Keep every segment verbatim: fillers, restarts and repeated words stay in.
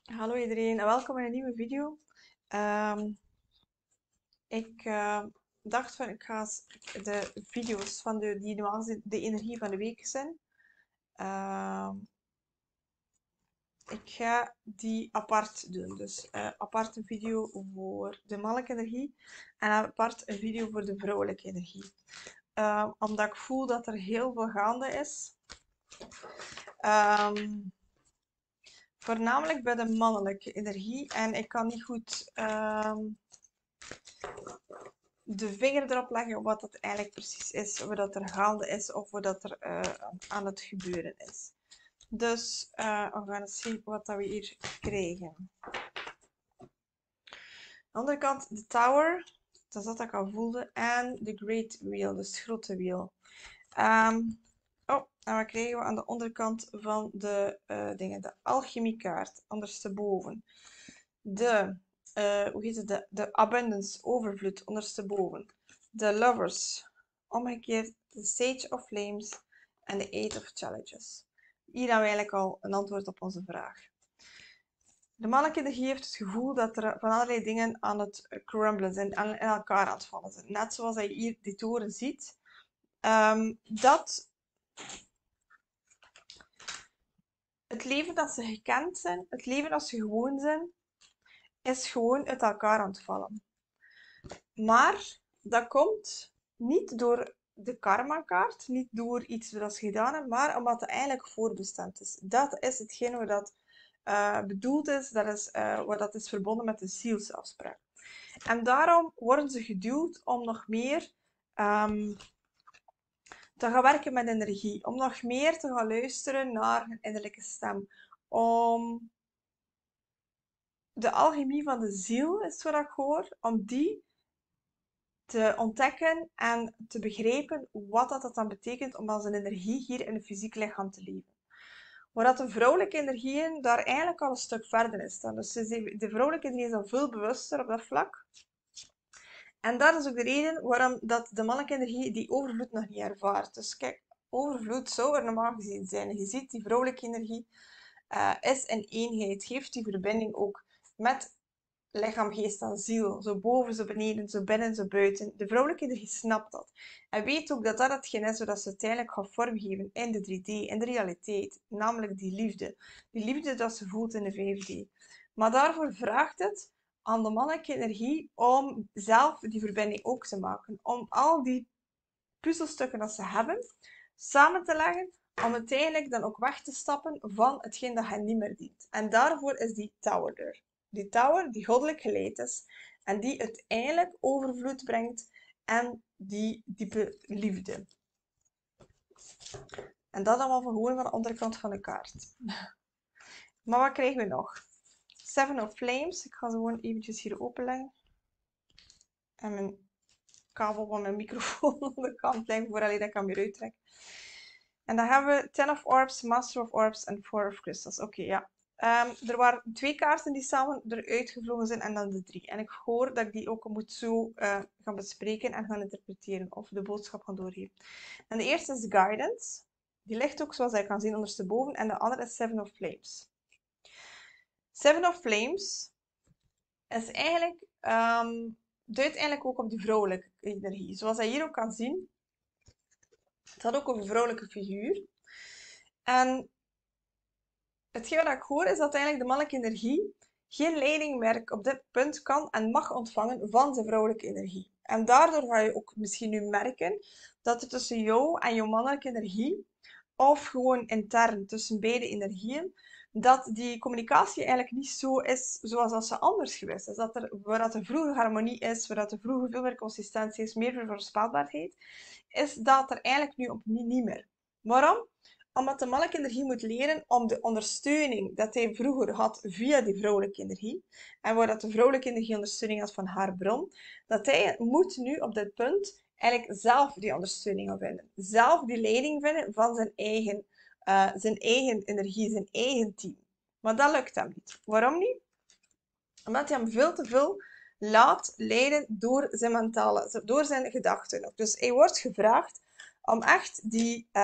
Hallo iedereen en welkom in een nieuwe video. Ehm, ik eh, dacht van ik ga eens de video's van de, die normaal gezien de energie van de week zijn. Ehm, ik ga die apart doen. Dus eh, apart een video voor de mannelijke energie en apart een video voor de vrouwelijke energie. Ehm, omdat ik voel dat er heel veel gaande is. Ehm, Voornamelijk bij de mannelijke energie. En ik kan niet goed ehm, de vinger erop leggen op wat dat eigenlijk precies is. Of dat er gaande is of wat dat er uh, aan het gebeuren is. Dus uh, we gaan eens zien wat dat we hier krijgen. Aan de andere kant de Tower. Dat is wat ik al voelde. En de Great Wheel, dus het grote wiel. Um, oh, en wat krijgen we aan de onderkant van de uh, dingen? De alchemiekaart, ondersteboven. De, uh, hoe heet het? De, de abundance, overvloed, ondersteboven. De lovers, omgekeerd. De sage of flames en de eight of challenges. Hier hebben we eigenlijk al een antwoord op onze vraag. De mannelijke energie heeft het gevoel dat er van allerlei dingen aan het crumblen zijn, aan in elkaar aan het vallen zijn. Net zoals je hier die toren ziet. Um, dat het leven dat ze gekend zijn, het leven dat ze gewoon zijn, is gewoon uit elkaar aan het vallen. Maar dat komt niet door de karma-kaart, niet door iets dat ze gedaan hebben, maar omdat het eigenlijk voorbestemd is. Dat is hetgeen wat dat, uh, bedoeld is, dat is uh, wat dat is verbonden met de zielsafspraak. En daarom worden ze geduwd om nog meer um, te gaan werken met energie, om nog meer te gaan luisteren naar hun innerlijke stem, om de alchemie van de ziel, is wat ik hoor, om die te ontdekken en te begrijpen wat dat dan betekent om als een energie hier in het fysiek lichaam te leven. Maar dat de vrouwelijke energieën daar eigenlijk al een stuk verder is dan. Dus de vrouwelijke energie is al veel bewuster op dat vlak. En dat is ook de reden waarom dat de mannelijke energie die overvloed nog niet ervaart. Dus kijk, overvloed zou er normaal gezien zijn. Je ziet, die vrouwelijke energie uh, is een eenheid, geeft die verbinding ook met lichaam, geest en ziel. Zo boven, zo beneden, zo binnen, zo buiten. De vrouwelijke energie snapt dat. En weet ook dat dat hetgeen is wat ze uiteindelijk gaat vormgeven in de drie D, in de realiteit. Namelijk die liefde. Die liefde dat ze voelt in de vijf D. Maar daarvoor vraagt het aan de mannelijke energie om zelf die verbinding ook te maken. Om al die puzzelstukken dat ze hebben, samen te leggen, om uiteindelijk dan ook weg te stappen van hetgeen dat hen niet meer dient. En daarvoor is die tower er. Die tower die goddelijk geleid is en die uiteindelijk overvloed brengt en die diepe liefde. En dat allemaal van gewoon van de andere kant van de kaart. Maar wat krijgen we nog? Seven of Flames. Ik ga ze gewoon eventjes hier openleggen. En mijn kabel van mijn microfoon aan de kant leggen voordat ik dat kan weer uittrekken. En dan hebben we Ten of Orbs, Master of Orbs en Four of Crystals. Oké, okay, ja. Um, er waren twee kaarten die samen eruit gevlogen zijn en dan de drie. En ik hoor dat ik die ook moet zo uh, gaan bespreken en gaan interpreteren of de boodschap gaan doorgeven. En de eerste is Guidance. Die ligt ook zoals je kan zien ondersteboven. En de andere is Seven of Flames. Seven of Flames is eigenlijk, um, duidt eigenlijk ook op die vrouwelijke energie. Zoals je hier ook kan zien. Het gaat ook over een vrouwelijke figuur. En hetgeen wat ik hoor is dat eigenlijk de mannelijke energie geen leidingmerk op dit punt kan en mag ontvangen van zijn vrouwelijke energie. En daardoor ga je ook misschien nu merken dat er tussen jou en jouw mannelijke energie, of gewoon intern tussen beide energieën, dat die communicatie eigenlijk niet zo is zoals dat ze anders geweest is. Dat er, waar dat er vroeger harmonie is, waar dat er vroeger veel meer consistentie is, meer voorspelbaarheid, is dat er eigenlijk nu opnieuw niet meer. Waarom? Omdat de mannelijke energie moet leren om de ondersteuning dat hij vroeger had via die vrouwelijke energie, en waar dat de vrouwelijke energie ondersteuning had van haar bron, dat hij moet nu op dit punt eigenlijk zelf die ondersteuning gaan vinden. Zelf die leiding vinden van zijn eigen, uh, zijn eigen energie, zijn eigen team. Maar dat lukt hem niet. Waarom niet? Omdat hij hem veel te veel laat leiden door zijn mentale, door zijn gedachten. Dus hij wordt gevraagd om echt die uh,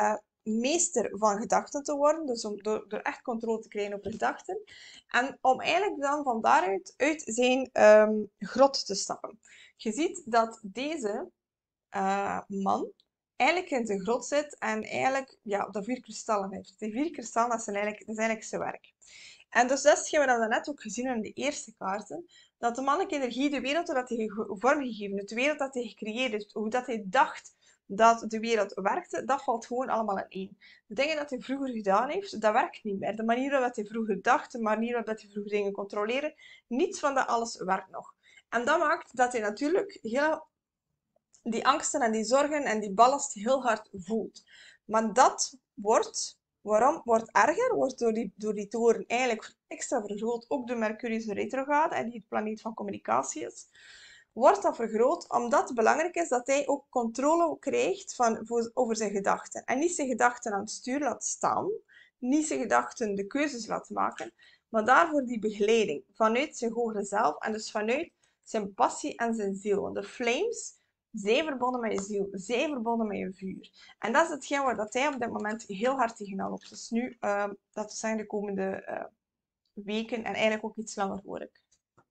meester van gedachten te worden. Dus om, door, door echt controle te krijgen over gedachten. En om eigenlijk dan van daaruit uit zijn um, grot te stappen. Je ziet dat deze uh, man eigenlijk in zijn grot zit en eigenlijk ja, dat vier kristallen heeft. Die vier kristallen, dat, zijn eigenlijk, dat is eigenlijk zijn werk. En dus dat is hetgeen wat we net ook gezien hebben in de eerste kaarten. Dat de mannelijke energie, de wereld dat hij vormgegeven heeft, de wereld dat hij gecreëerd heeft, hoe dat hij dacht dat de wereld werkte, dat valt gewoon allemaal in één. De dingen dat hij vroeger gedaan heeft, dat werkt niet meer. De manier waarop hij vroeger dacht, de manier waarop hij vroeger dingen controleerde, niets van dat alles werkt nog. En dat maakt dat hij natuurlijk heel die angsten en die zorgen en die ballast heel hard voelt. Maar dat wordt, waarom? Wordt erger, wordt door die, door die toren eigenlijk extra vergroot, ook door Mercurius retrograde, en die het planeet van communicatie is, wordt dat vergroot omdat het belangrijk is dat hij ook controle krijgt van, over zijn gedachten. En niet zijn gedachten aan het stuur laat staan, niet zijn gedachten de keuzes laat maken, maar daarvoor die begeleiding vanuit zijn hogere zelf en dus vanuit zijn passie en zijn ziel. Want de flames, zij verbonden met je ziel, zij verbonden met je vuur. En dat is hetgeen waar dat hij op dit moment heel hard tegenaan loopt. Dus nu, uh, dat we zeggen de komende uh, weken en eigenlijk ook iets langer hoor ik.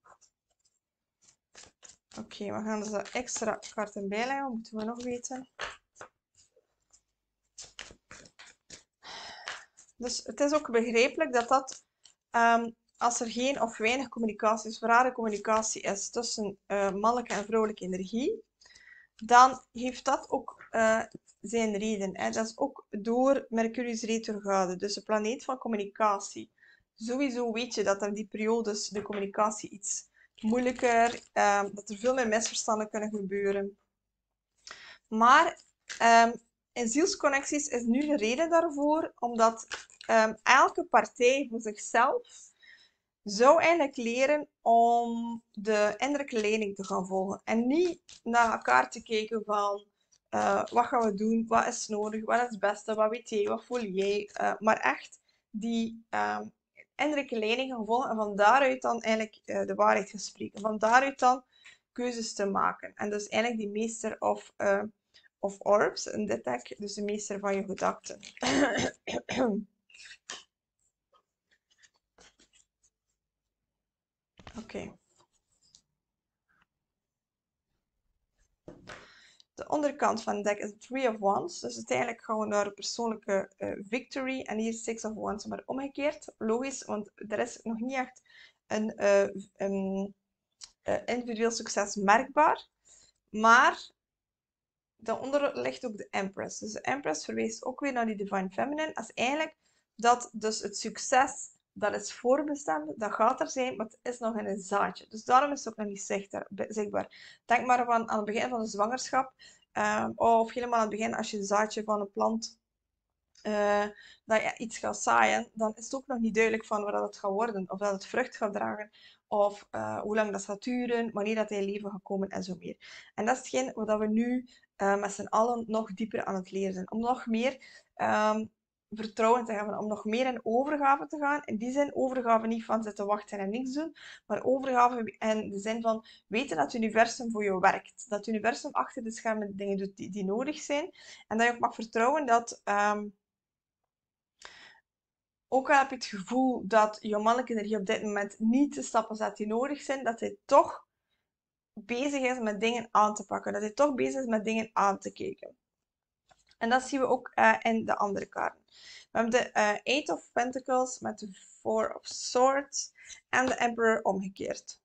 Oké, okay, we gaan dus de extra kaarten bijleggen. Wat moeten we nog weten? Dus het is ook begrijpelijk dat dat, um, als er geen of weinig communicatie, dus rare communicatie is tussen uh, mannelijke en vrouwelijke energie, dan heeft dat ook uh, zijn reden. Hè. Dat is ook door Mercurius retrograde, dus de planeet van communicatie. Sowieso weet je dat er die periodes de communicatie iets moeilijker, um, dat er veel meer misverstanden kunnen gebeuren. Maar um, in zielsconnecties is nu de reden daarvoor, omdat um, elke partij voor zichzelf zou eigenlijk leren om de innerlijke leiding te gaan volgen. En niet naar elkaar te kijken van uh, wat gaan we doen, wat is nodig, wat is het beste, wat weet jij, wat voel jij. Uh, maar echt die um, innerlijke leiding gaan volgen en van daaruit dan eigenlijk uh, de waarheid gaan spreken. Van daaruit dan keuzes te maken. En dus eigenlijk die meester of, uh, of orbs in dit deck, dus de meester van je gedachten. Oké. Okay. De onderkant van het deck is Three of Wands. Dus uiteindelijk gaan we naar een persoonlijke uh, victory. En hier is Six of Wands, maar omgekeerd. Logisch, want er is nog niet echt een, uh, een uh, individueel succes merkbaar. Maar daaronder ligt ook de Empress. Dus de Empress verwijst ook weer naar die Divine Feminine. Als eigenlijk dat dus het succes, dat is voorbestemd, dat gaat er zijn, maar het is nog in een zaadje. Dus daarom is het ook nog niet zichtbaar. Denk maar van aan het begin van de zwangerschap, uh, of helemaal aan het begin als je een zaadje van een plant, uh, dat je iets gaat zaaien, dan is het ook nog niet duidelijk van waar dat het gaat worden, of dat het vrucht gaat dragen, of uh, hoe lang dat gaat duren, wanneer dat in leven gaat komen en zo meer. En dat is hetgeen wat we nu uh, met z'n allen nog dieper aan het leren zijn. Om nog meer um, vertrouwen te hebben, om nog meer in overgave te gaan. In die zin, overgave niet van zitten wachten en niks doen, maar overgave in de zin van weten dat het universum voor jou werkt. Dat het universum achter de schermen dingen doet die, die nodig zijn. En dat je ook mag vertrouwen dat... Um, ook al heb je het gevoel dat je mannelijke energie op dit moment niet de stappen zet die nodig zijn, dat hij toch bezig is met dingen aan te pakken. Dat hij toch bezig is met dingen aan te kijken. En dat zien we ook uh, in de andere kaarten. We hebben de uh, Eight of Pentacles met de Four of Swords en de Emperor omgekeerd.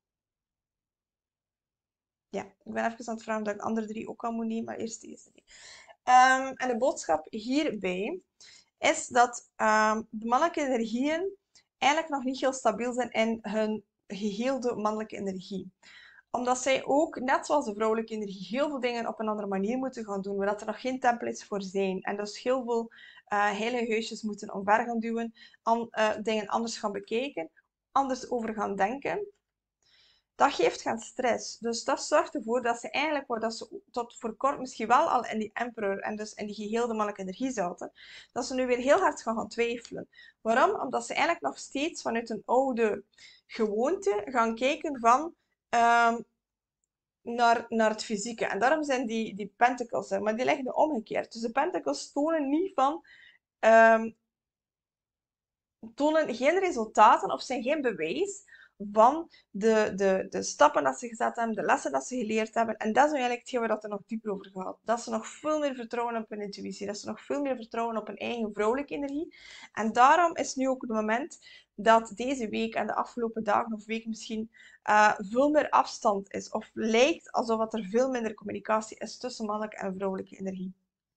Ja, ik ben even aan het vragen dat ik de andere drie ook al moet nemen, maar eerst deze drie. Um, en de boodschap hierbij is dat um, de mannelijke energieën eigenlijk nog niet heel stabiel zijn in hun geheelde mannelijke energie. Omdat zij ook, net zoals de vrouwelijke energie, heel veel dingen op een andere manier moeten gaan doen, waar er nog geen templates voor zijn. En dus heel veel uh, heilige huisjes moeten omver gaan duwen, an, uh, dingen anders gaan bekijken, anders over gaan denken. Dat geeft geen stress. Dus dat zorgt ervoor dat ze eigenlijk, waar dat ze tot voor kort misschien wel al in die emperor en dus in die geheelde mannelijke energie zaten, dat ze nu weer heel hard gaan, gaan twijfelen. Waarom? Omdat ze eigenlijk nog steeds vanuit een oude gewoonte gaan kijken van um, naar, naar het fysieke. En daarom zijn die, die pentacles, maar die liggen omgekeerd. Dus de pentacles tonen niet van um, tonen geen resultaten of zijn geen bewijs van de, de, de stappen dat ze gezet hebben, de lessen dat ze geleerd hebben. En dat is nu eigenlijk hetgeen waar het er nog dieper over gaat. Dat ze nog veel meer vertrouwen op hun intuïtie. Dat ze nog veel meer vertrouwen op hun eigen vrouwelijke energie. En daarom is nu ook het moment dat deze week en de afgelopen dagen of weken misschien uh, veel meer afstand is. Of lijkt alsof er veel minder communicatie is tussen mannelijke en vrouwelijke energie.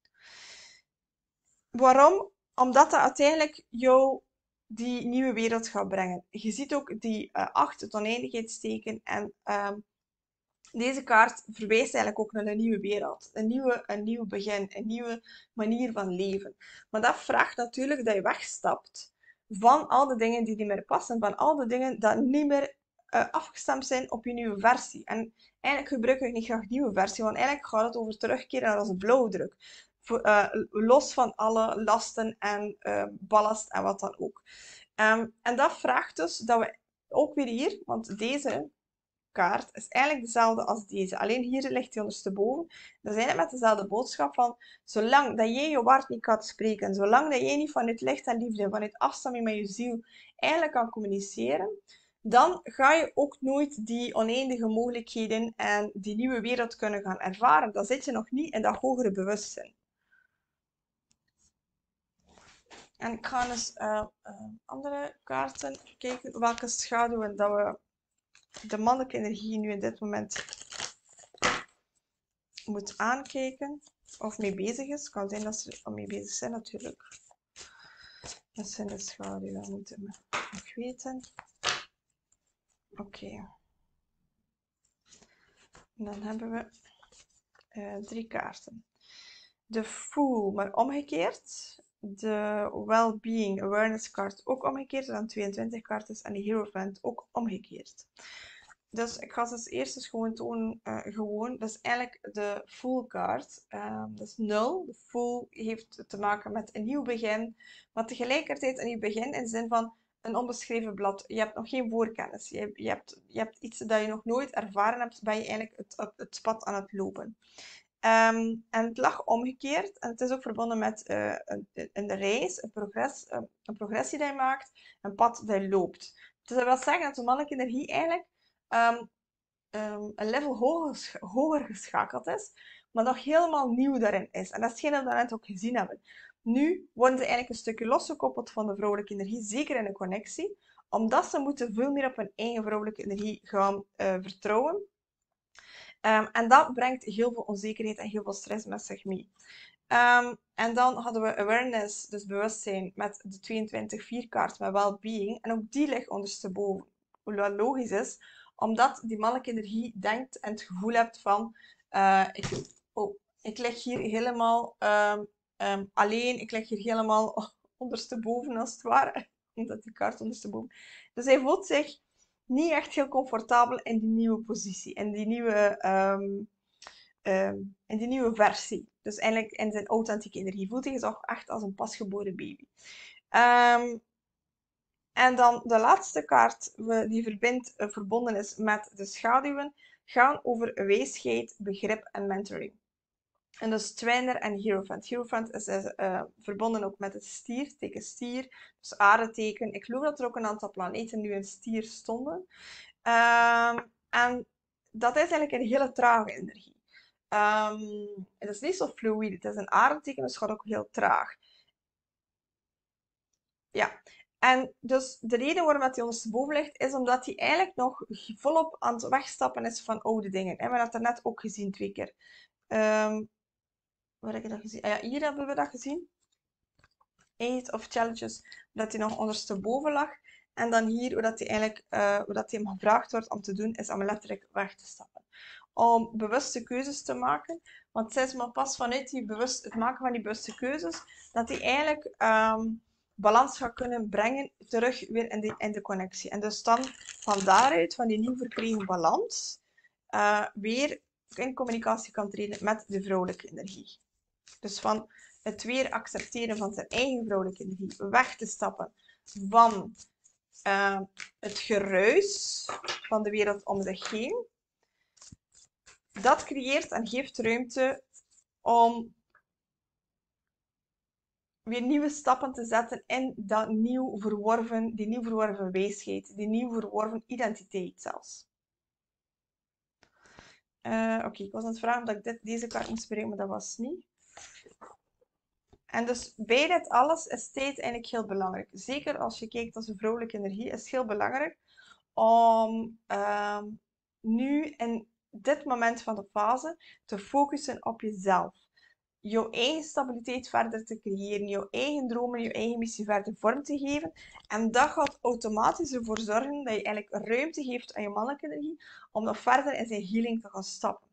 Waarom? Omdat dat uiteindelijk jou die nieuwe wereld gaat brengen. Je ziet ook die uh, acht, het oneindigheidsteken. En uh, deze kaart verwijst eigenlijk ook naar een nieuwe wereld. Een, nieuwe, een nieuw begin, een nieuwe manier van leven. Maar dat vraagt natuurlijk dat je wegstapt van al de dingen die niet meer passen. Van al de dingen die niet meer uh, afgestemd zijn op je nieuwe versie. En eigenlijk gebruik ik niet graag nieuwe versie, want eigenlijk gaat het over terugkeren naar onze blauwdruk. Voor, uh, los van alle lasten en uh, ballast en wat dan ook. Um, en dat vraagt dus dat we ook weer hier, want deze kaart is eigenlijk dezelfde als deze. Alleen hier ligt hij ondersteboven. Dat is eigenlijk met dezelfde boodschap van, zolang dat jij je woord niet kan spreken, zolang dat jij niet vanuit licht en liefde, vanuit afstemming met je ziel, eigenlijk kan communiceren, dan ga je ook nooit die oneindige mogelijkheden en die nieuwe wereld kunnen gaan ervaren. Dan zit je nog niet in dat hogere bewustzijn. En ik ga eens uh, uh, andere kaarten kijken, welke schaduwen dat we de mannelijke energie nu in dit moment moet aankijken of mee bezig is. Het kan zijn dat ze er mee bezig zijn natuurlijk. Dat zijn de schaduwen, moeten we nog weten. Oké. Okay. Dan hebben we uh, drie kaarten. De Fool, maar omgekeerd. De Well-Being Awareness kaart ook omgekeerd. En dan tweeëntwintig kaarten en de Hierophant ook omgekeerd. Dus ik ga ze als eerste gewoon tonen. Uh, gewoon. Dat is eigenlijk de Fool kaart. Uh, dat is nul. De Fool heeft te maken met een nieuw begin. Maar tegelijkertijd een nieuw begin in de zin van een onbeschreven blad. Je hebt nog geen voorkennis. Je, je, hebt, je hebt iets dat je nog nooit ervaren hebt. Ben je eigenlijk het, het, het pad aan het lopen. Um, en het lag omgekeerd. En het is ook verbonden met uh, een, een reis, een, progress, uh, een progressie die je maakt, een pad dat je loopt. Dus dat wil zeggen dat de mannelijke energie eigenlijk um, um, een level hoger, hoger geschakeld is, maar nog helemaal nieuw daarin is. En dat is hetgeen dat we net ook gezien hebben. Nu worden ze eigenlijk een stukje losgekoppeld van de vrouwelijke energie, zeker in de connectie, omdat ze moeten veel meer op hun eigen vrouwelijke energie gaan uh, vertrouwen. Um, en dat brengt heel veel onzekerheid en heel veel stress met zich mee. Um, en dan hadden we awareness, dus bewustzijn, met de tweeëntwintig vier kaart met well-being. En ook die ligt ondersteboven. Wat logisch is, omdat die mannelijke energie denkt en het gevoel hebt van, uh, ik, oh, ik lig hier helemaal um, um, alleen, ik lig hier helemaal ondersteboven als het ware. Omdat die kaart ondersteboven. Dus hij voelt zich niet echt heel comfortabel in die nieuwe positie, in die nieuwe, um, um, in die nieuwe versie. Dus eigenlijk in zijn authentieke energie. Voelt hij zich echt als een pasgeboren baby. Um, en dan de laatste kaart die verbindt, uh, verbonden is met de schaduwen, gaan over wijsheid, begrip en mentoring. En dus Trainer en Hierophant. Hierophant is uh, verbonden ook met het stier, teken stier, dus aardeteken. Ik geloof dat er ook een aantal planeten nu in stier stonden. Um, en dat is eigenlijk een hele trage energie. Um, het is niet zo fluïde, het is een aardeteken, dus het gaat ook heel traag. Ja, en dus de reden waarom hij ondersteboven ligt, is omdat hij eigenlijk nog volop aan het wegstappen is van oude dingen. We hebben dat er net ook gezien twee keer. Um, Waar heb ik dat gezien? Ah ja, hier hebben we dat gezien. Eight of Challenges, dat hij nog ondersteboven lag. En dan hier, hoe dat hij eigenlijk, uh, hoe dat hij hem gevraagd wordt om te doen, is om letterlijk weg te stappen. Om bewuste keuzes te maken. Want het is maar pas vanuit die bewust, het maken van die bewuste keuzes, dat hij eigenlijk um, balans gaat kunnen brengen, terug weer in de, in de connectie. En dus dan van daaruit, van die nieuw verkregen balans, uh, weer in communicatie kan treden met de vrouwelijke energie. Dus van het weer accepteren van zijn eigen vrouwelijke energie, weg te stappen van uh, het geruis van de wereld om zich heen. Dat creëert en geeft ruimte om weer nieuwe stappen te zetten in dat nieuw verworven, die nieuw verworven wijsheid, die nieuw verworven identiteit zelfs. Uh, Oké, okay, ik was aan het vragen of ik dit, deze kaart moest spreken, maar dat was niet. En dus bij dit alles is tijd eigenlijk heel belangrijk. Zeker als je kijkt als een vrouwelijke energie, is het heel belangrijk om uh, nu in dit moment van de fase te focussen op jezelf. Jouw eigen stabiliteit verder te creëren, jouw eigen dromen, jouw eigen missie verder vorm te geven. En dat gaat automatisch ervoor zorgen dat je eigenlijk ruimte geeft aan je mannelijke energie om nog verder in zijn healing te gaan stappen.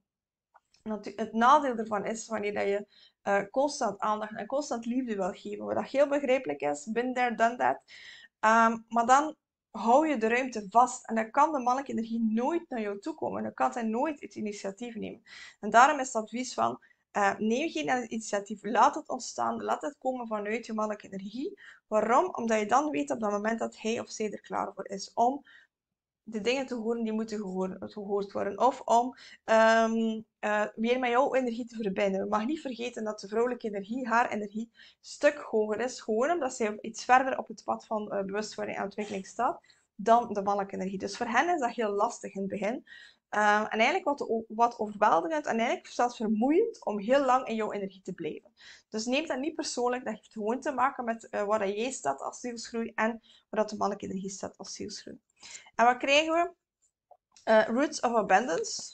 Het nadeel ervan is wanneer dat je uh, constant aandacht en constant liefde wil geven, wat dat heel begrijpelijk is, been there, done that. Um, maar dan hou je de ruimte vast en dan kan de mannelijke energie nooit naar jou toe komen. Dan kan zij nooit het initiatief nemen. En daarom is het advies van, uh, neem geen initiatief, laat het ontstaan, laat het komen vanuit je mannelijke energie. Waarom? Omdat je dan weet op dat moment dat hij of zij er klaar voor is om de dingen te horen die moeten gehoord worden. Of om um, uh, weer met jouw energie te verbinden. Je mag niet vergeten dat de vrouwelijke energie, haar energie, een stuk hoger is. Gewoon omdat zij iets verder op het pad van uh, bewustwording en ontwikkeling staat dan de mannelijke energie. Dus voor hen is dat heel lastig in het begin. Uh, en eigenlijk wat, wat overweldigend en eigenlijk zelfs vermoeiend om heel lang in jouw energie te blijven. Dus neem dat niet persoonlijk. Dat heeft gewoon te maken met uh, waar jij staat als zielsgroei en waar de mannelijke energie staat als zielsgroei. En wat krijgen we? Uh, Roots of Abundance.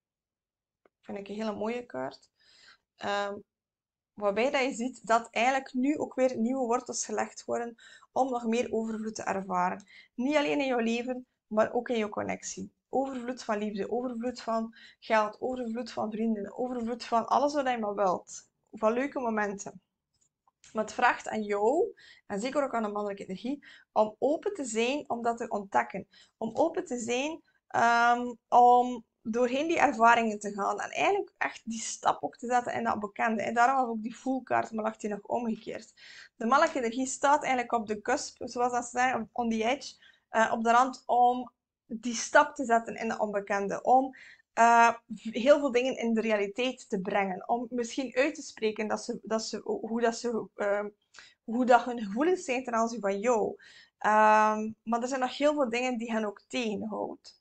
Vind ik een hele mooie kaart. Um, waarbij dat je ziet dat eigenlijk nu ook weer nieuwe wortels gelegd worden om nog meer overvloed te ervaren. Niet alleen in jouw leven, maar ook in jouw connectie. Overvloed van liefde, overvloed van geld, overvloed van vrienden, overvloed van alles wat je maar wilt. Van leuke momenten. Maar het vraagt aan jou, en zeker ook aan de mannelijke energie, om open te zijn om dat te ontdekken. Om open te zijn um, om doorheen die ervaringen te gaan. En eigenlijk echt die stap ook te zetten in dat bekende. En daarom heb ik ook die full-kaart, maar lag die nog omgekeerd. De mannelijke energie staat eigenlijk op de cusp, zoals dat ze zeggen, on the edge, uh, op de rand, om die stap te zetten in het onbekende. Om Uh, heel veel dingen in de realiteit te brengen. Om misschien uit te spreken dat ze, dat ze, hoe, dat ze, uh, hoe dat hun gevoelens zijn ten aanzien van jou. Uh, maar er zijn nog heel veel dingen die hen ook tegenhoudt.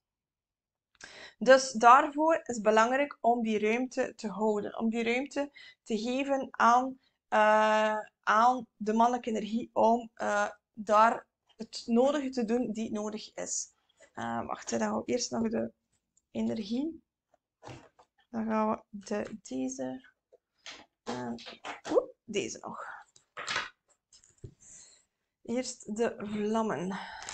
Dus daarvoor is het belangrijk om die ruimte te houden. Om die ruimte te geven aan, uh, aan de mannelijke energie. Om uh, daar het nodige te doen die nodig is. Uh, wacht, dan gaan we eerst nog de energie. Dan gaan we de, deze en oep, deze nog. Eerst de vlammen.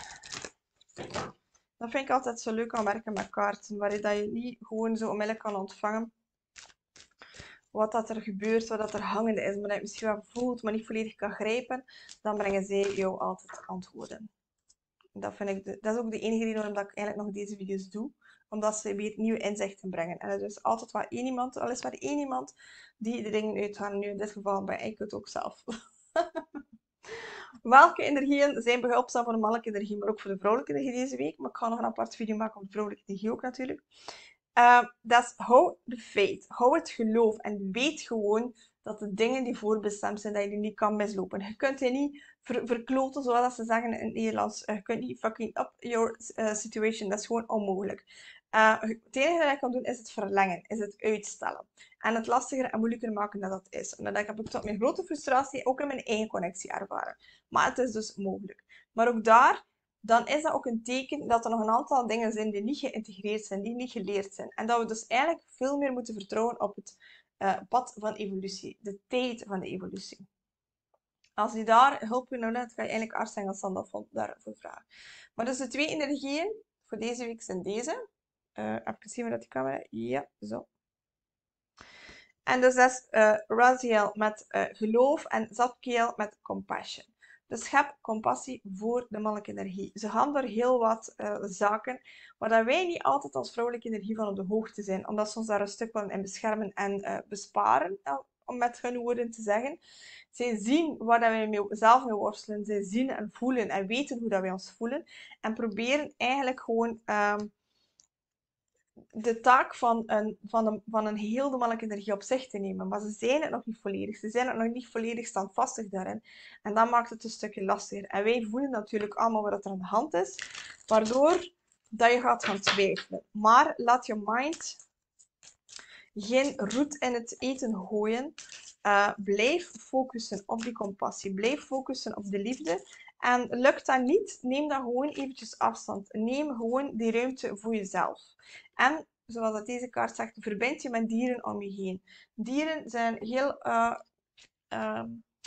Dat vind ik altijd zo leuk aan werken met kaarten, waarin je niet gewoon zo onmiddellijk kan ontvangen wat dat er gebeurt, wat dat er hangende is, maar dat je misschien wel voelt, maar niet volledig kan grijpen. Dan brengen zij jou altijd antwoorden. Dat, vind ik de, dat is ook de enige reden waarom ik eigenlijk nog deze video's doe. Omdat ze weer nieuwe inzichten brengen. En er is altijd maar één iemand, al is maar één iemand, die de dingen uithalen. Nu in dit geval ben ik het ook zelf. Welke energieën zijn behulpzaam voor de mannelijke energie, maar ook voor de vrouwelijke energie deze week? Maar ik ga nog een apart video maken op de vrouwelijke energie ook natuurlijk. Uh, dat is hou de faith. Hou het geloof. En weet gewoon dat de dingen die voorbestemd zijn, dat je die niet kan mislopen. Je kunt je niet ver verkloten, zoals ze zeggen in het Nederlands. Je kunt niet fucking up your uh, situation. Dat is gewoon onmogelijk. Uh, het enige dat je kan doen is het verlengen, is het uitstellen. En het lastiger en moeilijker maken dan dat is. En dat heb ik tot mijn grote frustratie ook in mijn eigen connectie ervaren. Maar het is dus mogelijk. Maar ook daar, dan is dat ook een teken dat er nog een aantal dingen zijn die niet geïntegreerd zijn, die niet geleerd zijn. En dat we dus eigenlijk veel meer moeten vertrouwen op het uh, pad van evolutie, de tijd van de evolutie. Als je daar hulp bij nodig hebt, ga je eigenlijk Arsengel Sandalfon daarvoor vragen. Maar dus de twee energieën voor deze week zijn deze. Uh, even zien dat die camera... Ja, zo. En dus dat is uh, Raziel met uh, geloof en Zadkiel met compassion. Dus heb compassie voor de mannelijke energie. Ze gaan door heel wat uh, zaken waar dat wij niet altijd als vrouwelijke energie van op de hoogte zijn. Omdat ze ons daar een stuk willen in beschermen en uh, besparen, uh, om met hun woorden te zeggen. Zij zien waar dat wij mee, zelf mee worstelen. Zij zien en voelen en weten hoe dat wij ons voelen. En proberen eigenlijk gewoon... Um, de taak van een, van een, van een heel de mannelijke energie op zich te nemen. Maar ze zijn het nog niet volledig. Ze zijn het nog niet volledig standvastig daarin. En dat maakt het een stukje lastiger. En wij voelen natuurlijk allemaal wat er aan de hand is. Waardoor dat je gaat gaan twijfelen. Maar laat je mind geen roet in het eten gooien. Uh, blijf focussen op die compassie. Blijf focussen op de liefde. En lukt dat niet, neem dan gewoon eventjes afstand. Neem gewoon die ruimte voor jezelf. En, zoals dat deze kaart zegt, verbind je met dieren om je heen. Dieren zijn heel, uh, uh,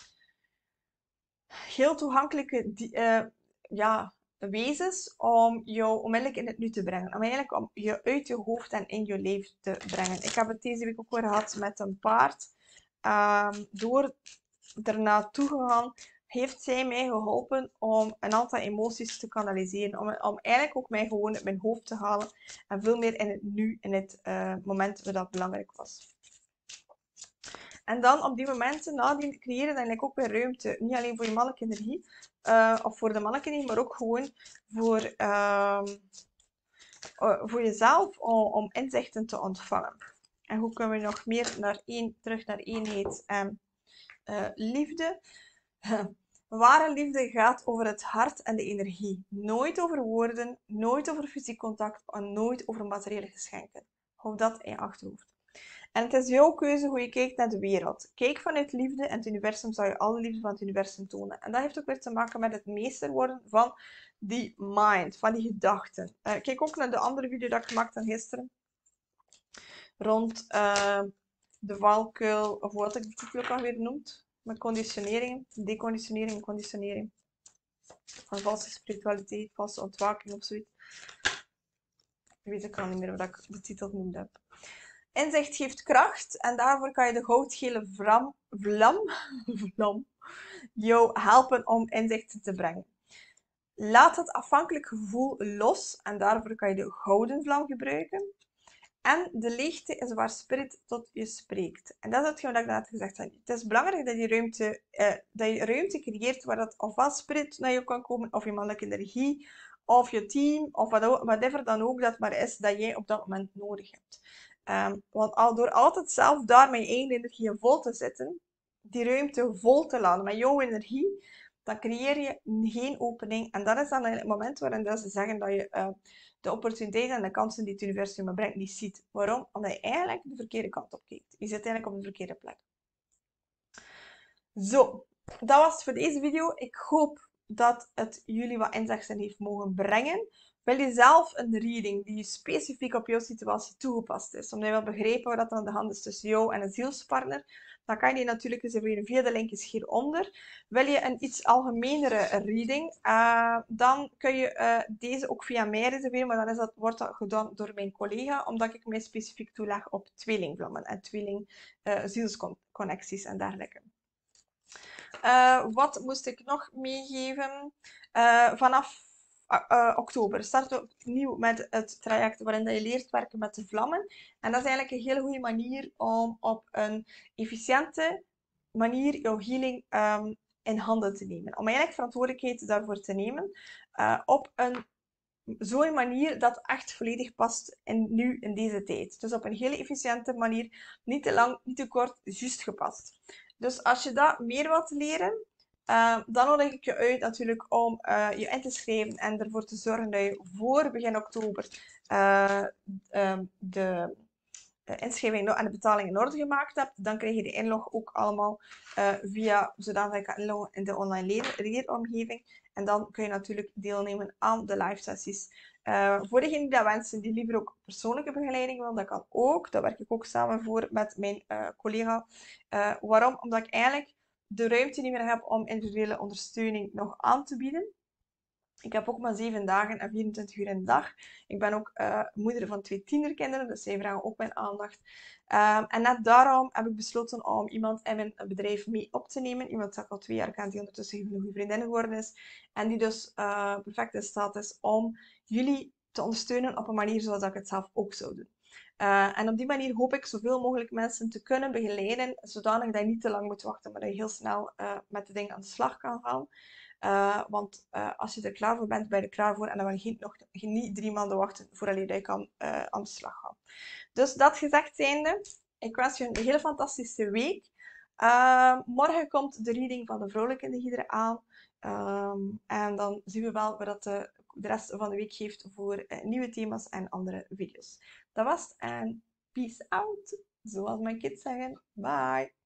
heel toegankelijke uh, ja, wezens om jou onmiddellijk in het nu te brengen. Om eigenlijk om je uit je hoofd en in je leven te brengen. Ik heb het deze week ook weer gehad met een paard. Uh, door er naartoe gegaan, heeft zij mij geholpen om een aantal emoties te kanaliseren. Om, om eigenlijk ook mij gewoon uit mijn hoofd te halen. En veel meer in het nu, in het uh, moment waar dat belangrijk was. En dan op die momenten nadien creëren dan ook weer ruimte. Niet alleen voor je mannelijke energie, uh, of voor de mannelijke energie, maar ook gewoon voor, uh, uh, voor jezelf om, om inzichten te ontvangen. En hoe kunnen we nog meer naar één, terug naar eenheid en uh, liefde? Ware liefde gaat over het hart en de energie. Nooit over woorden, nooit over fysiek contact en nooit over materiële geschenken. Hou dat in je achterhoofd. En het is jouw keuze hoe je kijkt naar de wereld. Kijk vanuit liefde en het universum zal je alle liefde van het universum tonen. En dat heeft ook weer te maken met het meester worden van die mind, van die gedachten. Uh, kijk ook naar de andere video dat ik gemaakt heb gisteren. Rond uh, de valkuil, of wat ik de titel ook alweer noemt. Met conditionering, deconditionering en conditionering. Van valse spiritualiteit, valse ontwaking of zoiets. Ik weet ik al niet meer wat ik de titel genoemd heb. Inzicht geeft kracht en daarvoor kan je de goudgele vlam, vlam, vlam jou helpen om inzichten te brengen. Laat het afhankelijk gevoel los en daarvoor kan je de gouden vlam gebruiken. En de leegte is waar spirit tot je spreekt. En dat is hetgeen wat ik net gezegd heb. Het is belangrijk dat je ruimte, eh, dat je ruimte creëert waar dat ofwel spirit naar je kan komen, of je mannelijke energie, of je team, of whatever dan ook dat maar is dat jij op dat moment nodig hebt. Um, want al, door altijd zelf daar met je eigen energie vol te zetten, die ruimte vol te laden met jouw energie, dan creëer je geen opening. En dat is dan het moment waarin dat ze zeggen dat je uh, de opportuniteiten en de kansen die het universum me brengt niet ziet. Waarom? Omdat je eigenlijk de verkeerde kant op kijkt. Je zit eigenlijk op de verkeerde plek. Zo, dat was het voor deze video. Ik hoop dat het jullie wat inzichten heeft mogen brengen. Wil je zelf een reading die specifiek op jouw situatie toegepast is, omdat je wil begrijpen wat er aan de hand is tussen jou en een zielspartner, dan kan je die natuurlijk reserveren via de linkjes hieronder. Wil je een iets algemenere reading, uh, dan kun je uh, deze ook via mij reserveren, maar dan is dat, wordt dat gedaan door mijn collega, omdat ik mij specifiek toeleg op tweelingvlammen en tweeling uh, zielsconnecties en dergelijke. Uh, wat moest ik nog meegeven? Uh, vanaf uh, uh, oktober starten we opnieuw met het traject waarin je leert werken met de vlammen. En dat is eigenlijk een hele goede manier om op een efficiënte manier jouw healing um, in handen te nemen. Om eigenlijk verantwoordelijkheid daarvoor te nemen uh, op een zo'n manier dat echt volledig past in, nu in deze tijd. Dus op een hele efficiënte manier, niet te lang, niet te kort, juist gepast. Dus als je dat meer wilt leren, uh, dan nodig ik je uit natuurlijk om uh, je in te schrijven en ervoor te zorgen dat je voor begin oktober uh, um, de inschrijving en de betaling in orde gemaakt hebt. Dan krijg je de inlog ook allemaal uh, via, zodat je kan inloggen in de online leeromgeving. En dan kun je natuurlijk deelnemen aan de live sessies. Uh, voor degenen die dat wensen, die liever ook persoonlijke begeleiding wil, dat kan ook. Daar werk ik ook samen voor met mijn uh, collega. Uh, waarom? Omdat ik eigenlijk de ruimte niet meer heb om individuele ondersteuning nog aan te bieden. Ik heb ook maar zeven dagen en vierentwintig uur in de dag. Ik ben ook uh, moeder van twee tienerkinderen, dus zij vragen ook mijn aandacht. Um, en net daarom heb ik besloten om iemand in mijn bedrijf mee op te nemen. Iemand dat ik al twee jaar ken, die ondertussen een goede vriendin geworden is. En die dus uh, perfect in staat is om jullie te ondersteunen op een manier zoals ik het zelf ook zou doen. Uh, en op die manier hoop ik zoveel mogelijk mensen te kunnen begeleiden, zodanig dat je niet te lang moet wachten, maar dat je heel snel uh, met de dingen aan de slag kan gaan. Uh, want uh, als je er klaar voor bent, ben je er klaar voor. En dan wil je niet, nog, niet drie maanden wachten voordat je kan uh, aan de slag gaat. Dus dat gezegd zijnde, ik wens je een hele fantastische week. Uh, morgen komt de reading van de vrouwelijke energie eraan. Um, en dan zien we wel wat de, de rest van de week geeft voor uh, nieuwe thema's en andere video's. Dat was het en peace out. Zoals mijn kids zeggen. Bye!